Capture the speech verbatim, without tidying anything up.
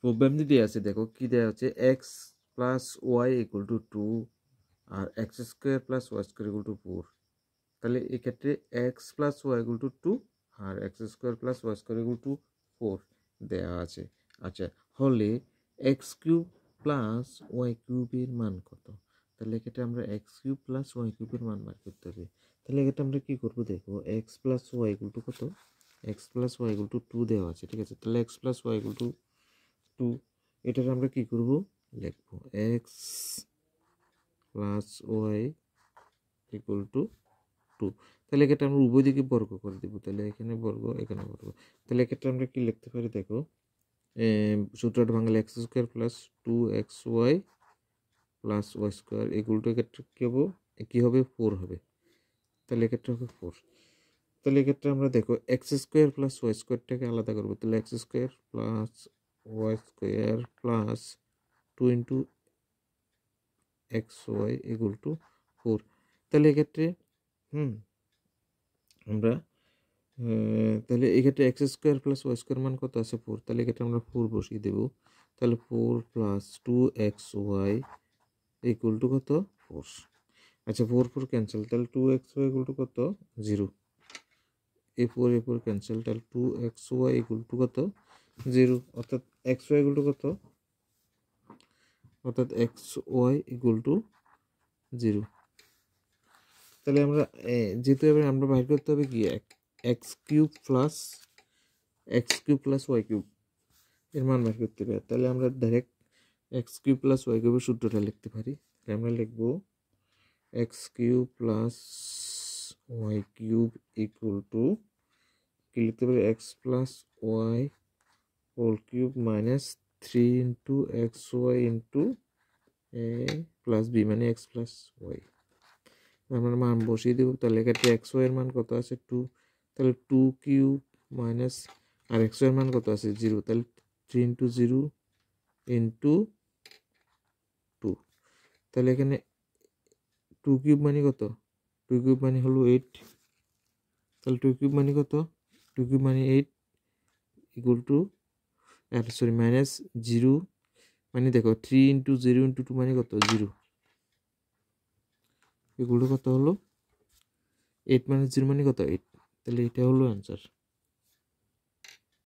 Problem দিয়ে আছে দেখো কি দেওয়া হচ্ছে x plus y equal to two আর x square plus y square equal to four. তাহলে এক্ষেত্রে x plus y equal to two আর x square plus y square equal to four দেওয়া আছে। আচ্ছা, হলে এক্স কিউব প্লাস ওয়াই কিউবের মান কত? তাহলে এক্ষেত্রে আমরা এক্স কিউব প্লাস ওয়াই কিউবের মান বার করতে হবে। তাহলে এক্ষেত্রে আমরা কি করবো দেখো, x plus y equal to কত? X plus y equal to two দেওয়া আছে, ঠিক আছে। তাহলে x plus y equal to two, এটার আমরা কি করব লিখবো x plus y equal to two. তাহলে এক্ষেত্রে আমরা উভয় দিকে বর্গ করে দেবো, তাহলে এখানে বর্গ এখানে বর্গ। তাহলে এক্ষেত্রে আমরা কি লিখতে পারি দেখো, সূত্রটা Bangla x square plus two x y plus y square equal to এক্ষেত্রে কী হবো কী হবে ফোর হবে। তাহলে এক্ষেত্রে হবে ফোর। তাহলে এক্ষেত্রে আমরা দেখো এক্স স্কোয়ার প্লাস ওয়াই স্কোয়ারটাকে আলাদা করবো। তাহলে x square plus y square plus two into x y equal to four. তাহলে এক্ষেত্রে হুম আমরা তাহলে এক্ষেত্রে x square plus y square মান কত আছে ফোর। তাহলে এক্ষেত্রে আমরা ফোর বসিয়ে দেবো। তাহলে four plus two x y equal to কত ফোর। আচ্ছা, ফোর ফোর ক্যান্সেল, তাহলে two x y equal to কত জিরো। এ ফোর এ ফোর ক্যান্সেল, তাহলে two x y equal to কত জিরো। অর্থাৎ এক্স ওয়াই ইকুয়াল টু কত, অর্থাৎ x y equal to zero. তাহলে আমরা যেহেতু এবার আমরা বাইর করতে হবে কি x cube plus x cube plus y cube এর মান বাইর করতে হবে। তাহলে আমরা direct x cube plus y কিউবের সূত্রটা লিখতে পারি। তাহলে আমরা লিখবো x cube plus y cube equal to কি লিখতে পারি x plus y whole cube minus three into x y into a plus b মানে এক্স প্লাস ওয়াই। আমরা মান বসিয়ে দেবো। তাহলে এক্ষেত্রে এক্স ওয়াই এর মান কত আছে টু, তাহলে টু কিউব মাইনাস আর এক্স ওয়াই এর মান কত আছে জিরো, তাহলে three into zero into two. তাহলে এখানে টু কিউব মানে কত, টু কিউব মানে হলো এইট। তাহলে টু কিউব মানে কত, টু কিউব মানে এইট ইকুয়াল টু আর সরি মাইনাস জিরো মানে দেখো three into zero into two মানে কত জিরো ইকুয়াল টু কত হলো এইট মাইনাস জিরো মানে কত এইট। তাহলে এটা হলো অ্যান্সার।